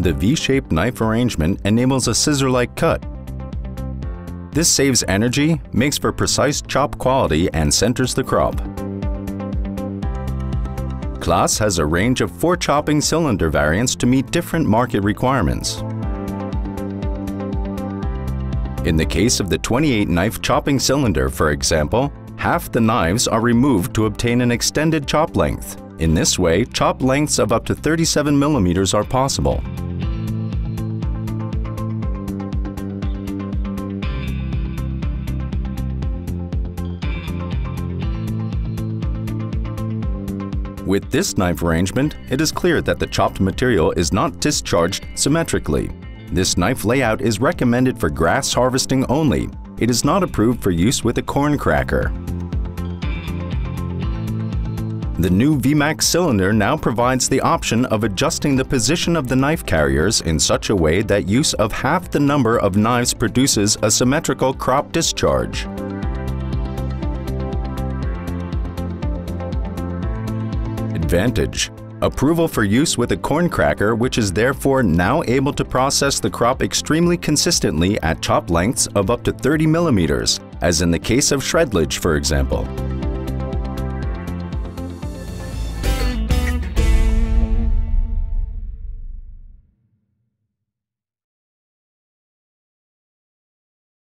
The V-shaped knife arrangement enables a scissor-like cut. This saves energy, makes for precise chop quality, and centers the crop. Claas has a range of 4 chopping cylinder variants to meet different market requirements. In the case of the 28-knife chopping cylinder, for example, half the knives are removed to obtain an extended chop length. In this way, chop lengths of up to 37 millimeters are possible. With this knife arrangement, it is clear that the chopped material is not discharged symmetrically. This knife layout is recommended for grass harvesting only. It is not approved for use with a corn cracker. The new VMAX cylinder now provides the option of adjusting the position of the knife carriers in such a way that use of half the number of knives produces a symmetrical crop discharge. Advantage: approval for use with a corn cracker, which is therefore now able to process the crop extremely consistently at chop lengths of up to 30 millimeters, as in the case of shredlage, for example.